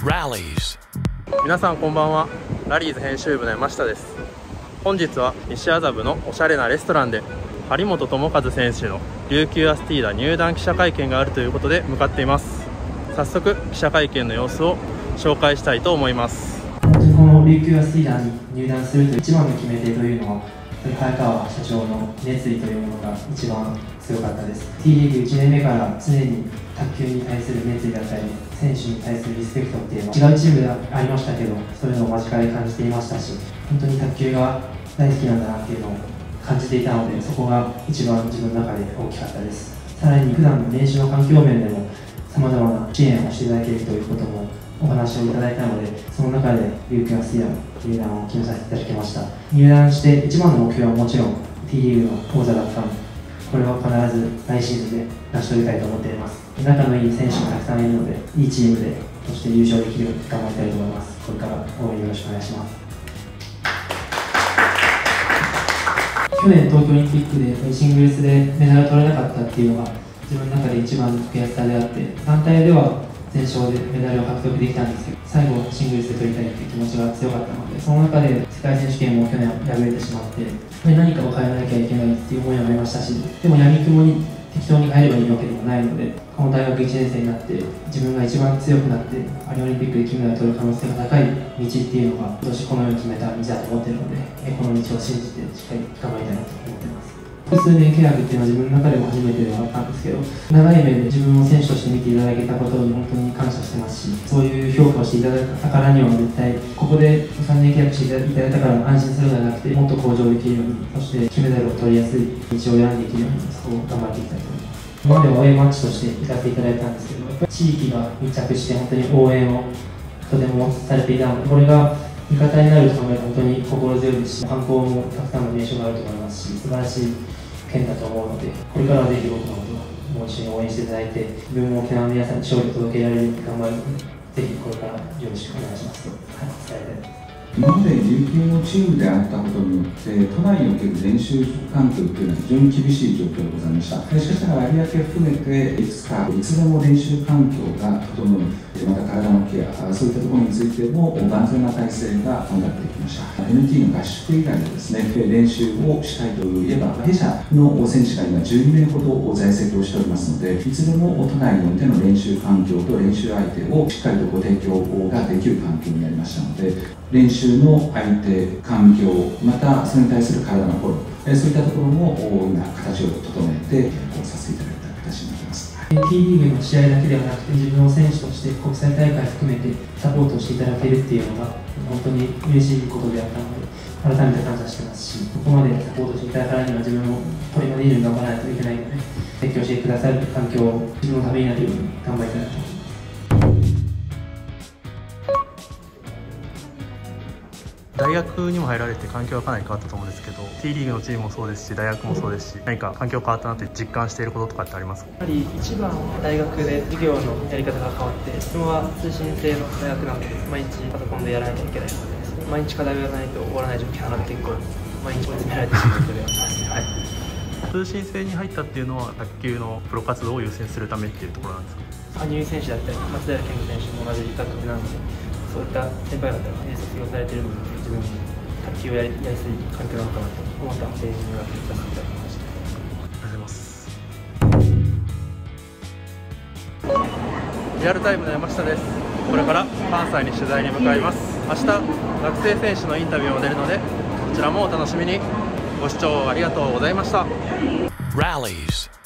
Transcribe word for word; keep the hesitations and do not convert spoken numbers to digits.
Rallies。 皆さんこんばんは。ラリーズ編集部の山下です。本日は西麻布のおしゃれなレストランで張本智和選手の琉球アスティーダ入団記者会見があるということで向かっています。早速記者会見の様子を紹介したいと思います。 この琉球アスティーダに入団するという一番の決め手というのは早川社長の熱意というものが一番強かったです。 T リーグいちねんめから常に卓球に対する熱意だったり選手に対するリスペクトっていうのは違うチームではありましたけど、そういうのを間近で感じていましたし、本当に卓球が大好きなんだなっていうのを感じていたので、そこが一番自分の中で大きかったです。さらに普段の練習の環境面でもさまざまな支援をしていただけるということもお話をいただいたので、その中で琉球アスティーダの入団を決めさせていただきました。入団して一番の目標はもちろん T リーグの王座だったので、これは必ず来シーズンで成し遂げたいと思っています。仲のいい選手がたくさんいるので、いいチームでそして優勝できるように頑張りたいと思います。これから応援よろしくお願いします。去年東京オリンピックでシングルスでメダルを取れなかったっていうのが自分の中で一番の悔しさであって、団体では全勝でメダルを獲得できたんですけど、最後シングルスで取りたいという気持ちが強かったので、その中で世界選手権も去年敗れてしまって、何かを変えなきゃいけないっていう思いもありましたし、でも闇雲に適当に変えればいいわけでもないので、この大学いちねん生になって自分が一番強くなってパリオリンピックで金メダルを取る可能性が高い道っていうのが今年このように決めた道だと思っているので、この道を信じてしっかり頑張りたいなと思っています。複数年契約っていうのは自分の中でも初めてではあったんですけど、長い目で自分を選手として見ていただけたことに本当に感謝してますし、そういう評価をしていただいたからには絶対ここでさんねん契約していただいたから安心するのではなくて、もっと向上できるように、そして金メダルを取りやすい道を選んでいけるように、そこを頑張っていきたいと思います。今までは応援マッチとして行かせていただいたんですけど、やっぱり地域が密着して本当に応援をとてもされていたので、これが味方になると考えると本当に心強いですし、観光もたくさんの名所があると思いますし、素晴らしい県だと思うので、これからはぜひ僕のことをもう一緒に応援していただいて、自分も沖縄の皆さんに勝利を届けられるように頑張るので、ぜひこれからよろしくお願いしますと、はい、伝えたいです。 今まで琉球のチームであったことによって、都内における練習環境というのは非常に厳しい状況でございました。しかしながら有明含めて、いくつかいつでも練習環境が整う、また体のケア、そういったところについても万全な体制が伴ってきました。エヌティー の合宿以外でですね、練習をしたいといえば、弊社の選手が今じゅうにめいほど在籍をしておりますので、いつでも都内においての練習環境と練習相手をしっかりとご提供ができる環境になりましたので、練習の相手、環境、またそれに対する体のフォロー、そういったところも今、形を整えてこうさせていただいた形になっています。 T リーグの試合だけではなくて、自分を選手として国際大会含めてサポートしていただけるっていうのが本当に嬉しいことであったので、改めて感謝してますし、ここまでサポートしていただくからには自分もこれまで以上に頑張らないといけないので、提供してくださる環境を自分のためになるように頑張りたいなと思います。 大学にも入られて環境がかなり変わったと思うんですけど、 T リーグのチームもそうですし大学もそうですし、何か環境変わったなって実感していることとかってありますか？ やはり一番大学で授業のやり方が変わって、自分は通信制の大学なので毎日パソコンでやらなきゃいけないので、毎日課題をやらないと終わらない状況なので、結構毎日追い詰められてしまうのではあります。はい、 通信制に入ったっていうのは卓球のプロ活動を優先するためっていうところなんですか？ 羽生選手だったり松平健吾選手も同じ学部なので、そういった先輩方が、ね、卒業されているので、自分も卓球をやりやすい環境なのかなと思ったので入学させていただきました。 ありがとうございます。リアルタイムの山下です。これから関西に取材に向かいます。明日学生選手のインタビューも出るので、こちらもお楽しみに。ご視聴ありがとうございました。 Rallies。